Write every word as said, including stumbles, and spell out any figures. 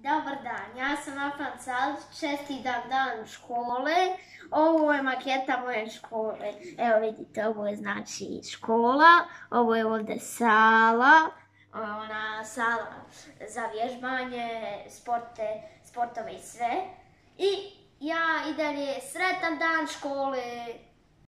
Dobar dan, ja sam Afan Salić, čestitam dan škole. Ovo je maketa moje škole. Evo vidite, ovo je znači škola, ovo je ovdje sala, ona sala za vježbanje, sporte, sportove i sve. I ja i dalje sretan dan škole.